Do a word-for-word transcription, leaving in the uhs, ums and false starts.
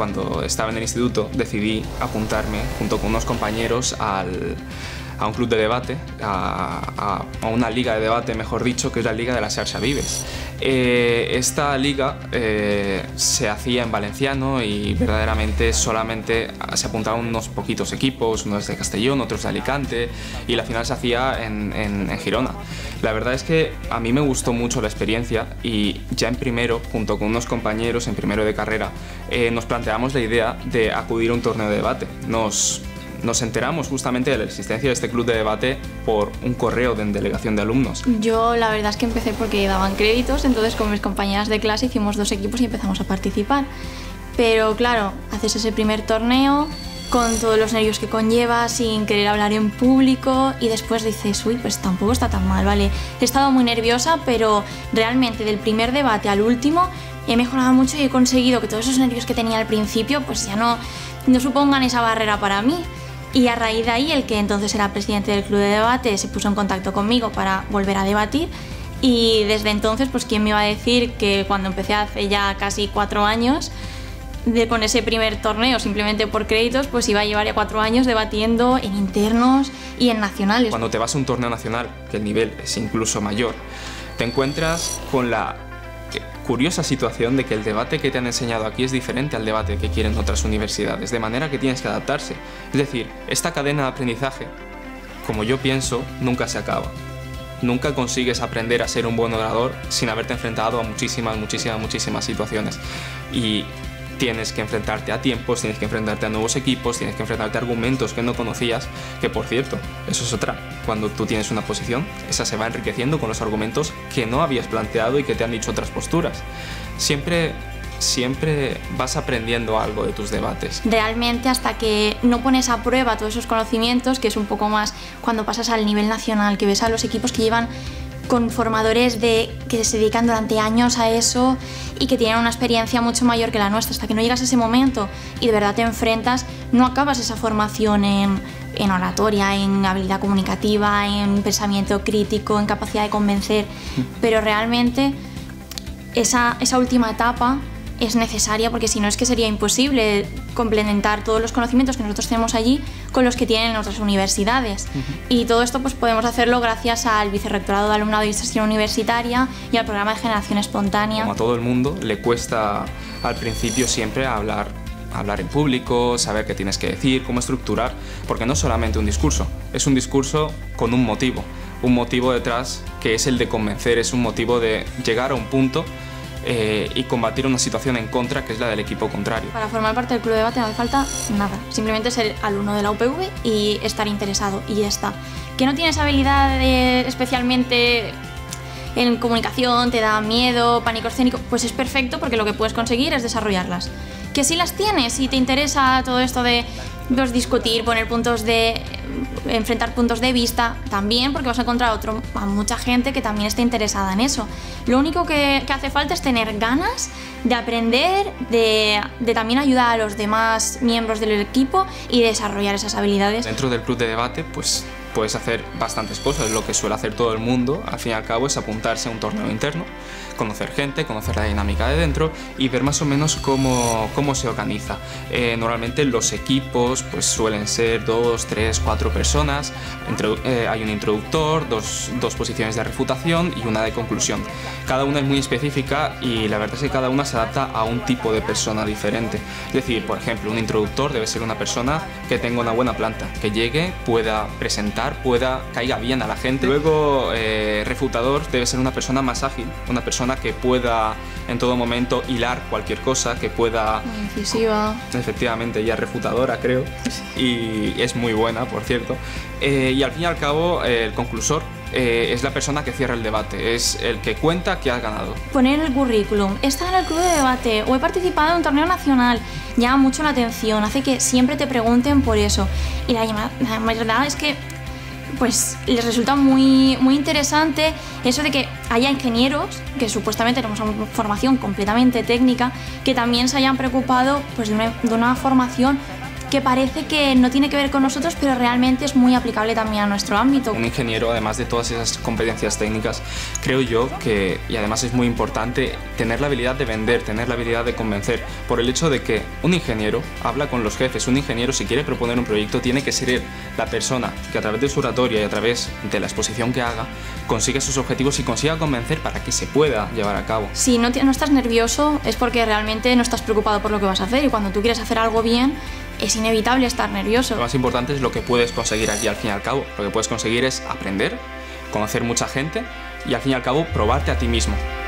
cuando estaba en el instituto, decidí apuntarme junto con unos compañeros al, a un club de debate, a, a, a una liga de debate, mejor dicho, que es la Liga de las Xarxa Vives. Eh, esta liga eh, se hacía en valenciano y verdaderamente solamente se apuntaban unos poquitos equipos, unos de Castellón, otros de Alicante, y la final se hacía en, en, en Girona. La verdad es que a mí me gustó mucho la experiencia y ya en primero, junto con unos compañeros en primero de carrera, eh, nos planteamos la idea de acudir a un torneo de debate. Nos Nos enteramos justamente de la existencia de este club de debate por un correo de delegación de alumnos. Yo la verdad es que empecé porque daban créditos, entonces con mis compañeras de clase hicimos dos equipos y empezamos a participar. Pero claro, haces ese primer torneo con todos los nervios que conlleva, sin querer hablar en público, y después dices, uy, pues tampoco está tan mal, ¿vale? He estado muy nerviosa, pero realmente del primer debate al último he mejorado mucho y he conseguido que todos esos nervios que tenía al principio pues ya no, no supongan esa barrera para mí. Y a raíz de ahí, el que entonces era presidente del club de debate se puso en contacto conmigo para volver a debatir, y desde entonces, pues quién me iba a decir que cuando empecé hace ya casi cuatro años, de, con ese primer torneo simplemente por créditos, pues iba a llevar ya cuatro años debatiendo en internos y en nacionales. Cuando te vas a un torneo nacional, que el nivel es incluso mayor, te encuentras con la curiosa situación de que el debate que te han enseñado aquí es diferente al debate que quieren otras universidades, de manera que tienes que adaptarse. Es decir, esta cadena de aprendizaje, como yo pienso, nunca se acaba. Nunca consigues aprender a ser un buen orador sin haberte enfrentado a muchísimas, muchísimas, muchísimas situaciones. Y tienes que enfrentarte a tiempos, tienes que enfrentarte a nuevos equipos, tienes que enfrentarte a argumentos que no conocías, que por cierto, eso es otra. Cuando tú tienes una posición, esa se va enriqueciendo con los argumentos que no habías planteado y que te han dicho otras posturas. Siempre, siempre vas aprendiendo algo de tus debates. Realmente hasta que no pones a prueba todos esos conocimientos, que es un poco más cuando pasas al nivel nacional, que ves a los equipos que llevan con formadores de, que se dedican durante años a eso y que tienen una experiencia mucho mayor que la nuestra. Hasta que no llegas a ese momento y de verdad te enfrentas, no acabas esa formación en, en oratoria, en habilidad comunicativa, en pensamiento crítico, en capacidad de convencer, pero realmente esa, esa última etapa es necesaria, porque si no es que sería imposible complementar todos los conocimientos que nosotros tenemos allí con los que tienen en otras universidades. Uh-huh. Y todo esto pues podemos hacerlo gracias al Vicerrectorado de Alumnado de Administración Universitaria y al programa de Generación Espontánea. Como a todo el mundo le cuesta al principio siempre hablar, hablar en público, saber qué tienes que decir, cómo estructurar, porque no es solamente un discurso, es un discurso con un motivo, un motivo detrás que es el de convencer, es un motivo de llegar a un punto Eh, y combatir una situación en contra, que es la del equipo contrario. Para formar parte del club de debate no hace falta nada, simplemente ser alumno de la U P V y estar interesado, y ya está. Que no tienes habilidad de, especialmente en comunicación, te da miedo, pánico escénico, pues es perfecto, porque lo que puedes conseguir es desarrollarlas. Que si las tienes y te interesa todo esto de pues, discutir, poner puntos de... enfrentar puntos de vista, también, porque vas a encontrar otro, a mucha gente que también está interesada en eso. Lo único que, que hace falta es tener ganas de aprender, de, de también ayudar a los demás miembros del equipo y desarrollar esas habilidades. Dentro del club de debate, pues puedes hacer bastantes cosas. Lo que suele hacer todo el mundo, al fin y al cabo, es apuntarse a un torneo interno, conocer gente, conocer la dinámica de dentro y ver más o menos cómo, cómo se organiza. Eh, normalmente los equipos pues suelen ser dos, tres, cuatro personas. Introdu eh, hay un introductor, dos, dos posiciones de refutación y una de conclusión. Cada una es muy específica y la verdad es que cada una se adapta a un tipo de persona diferente. Es decir, por ejemplo, un introductor debe ser una persona que tenga una buena planta, que llegue, pueda presentar, pueda, caiga bien a la gente. Luego, eh, refutador debe ser una persona más ágil, una persona que pueda en todo momento hilar cualquier cosa, que pueda... Incisiva. Efectivamente, ella es refutadora, creo, y es muy buena, por cierto. Eh, y al fin y al cabo, eh, el conclusor eh, es la persona que cierra el debate, es el que cuenta que has ganado. Poner el currículum, he estado en el club de debate o he participado en un torneo nacional, llama mucho la atención, hace que siempre te pregunten por eso. Y la, la verdad es que pues les resulta muy, muy interesante eso de que haya ingenieros, que supuestamente tenemos una formación completamente técnica, que también se hayan preocupado pues, de, una, de una formación que parece que no tiene que ver con nosotros, pero realmente es muy aplicable también a nuestro ámbito. Un ingeniero, además de todas esas competencias técnicas, creo yo que, y además es muy importante, tener la habilidad de vender, tener la habilidad de convencer, por el hecho de que un ingeniero habla con los jefes. Un ingeniero, si quiere proponer un proyecto, tiene que ser la persona que a través de su oratoria y a través de la exposición que haga, consiga sus objetivos y consiga convencer para que se pueda llevar a cabo. Si no, no estás nervioso es porque realmente no estás preocupado por lo que vas a hacer, y cuando tú quieres hacer algo bien es inevitable estar nervioso. Lo más importante es lo que puedes conseguir aquí al fin y al cabo. Lo que puedes conseguir es aprender, conocer mucha gente y al fin y al cabo probarte a ti mismo.